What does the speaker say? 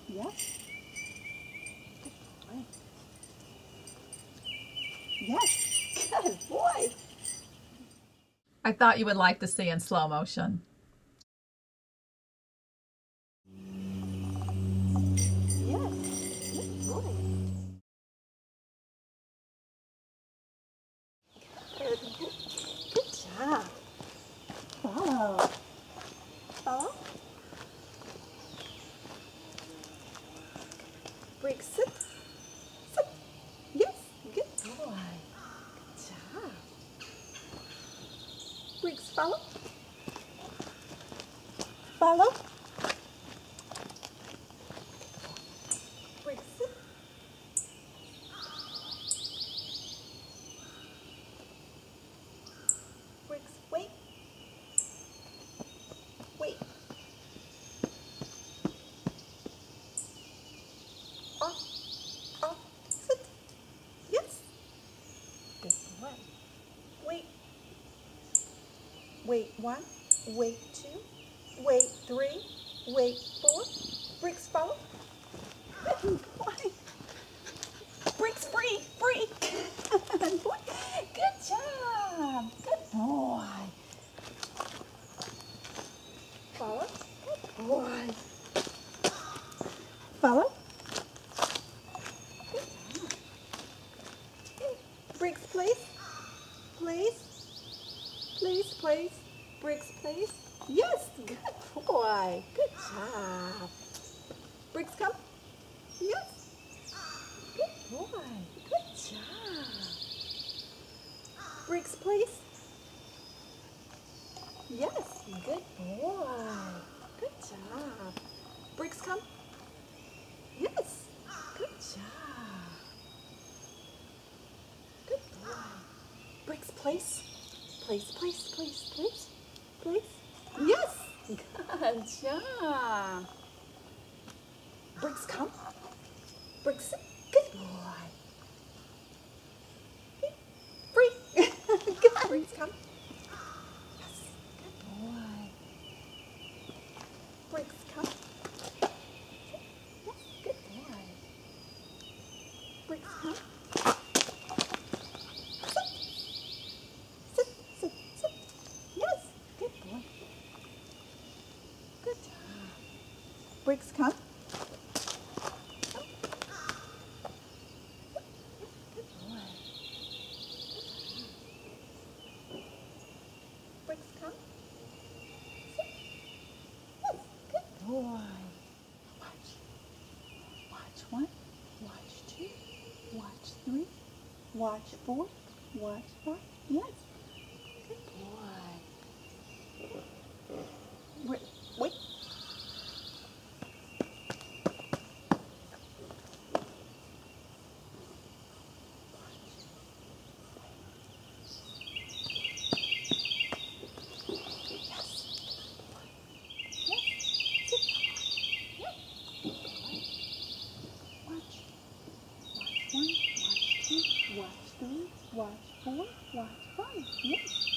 Yes. Good boy. Yes. Good boy. I thought you would like to see in slow motion. Yes. Good boy. Good job. Follow. Follow. Briggs, sit. Sit. Yes. Good boy. Good job. Briggs, follow. Follow. Briggs, sit. Briggs, wait. Wait. Off. Off. Sit. Yes. Good boy. Wait. Wait 1. Wait 2. Wait 3. Wait 4. Briggs, follow. Good boy. Briggs, free. Free. Good boy. Good job. Good boy. Follow. Good boy. Follow. Good job. Okay. Briggs, place. Place. Place, place. Briggs, place. Yes, good boy. Good job. Briggs, come. Yes. Good boy. Good job. Briggs, place. Yes, good boy. Good job. Briggs, come. Yes, good job. Good boy. Briggs, place. Place, place, place, place, place. Yes, good job. Briggs, come. Briggs, sit. Good boy. Free. Good. Briggs, come. Yes, good boy. Briggs, come. Yes, good boy. Briggs, come. Sit, sit, sit. Yes, good boy. Good job. Briggs, come. Come. Good boy. Briggs, come. Sit. Yes, good boy. Watch. Watch 1. Watch 2. Watch 3. Watch 4. Watch 5. Yes. Good boy. Wait. Wait. Watch 1, watch 2, watch 3, watch 4, watch 5. Yes.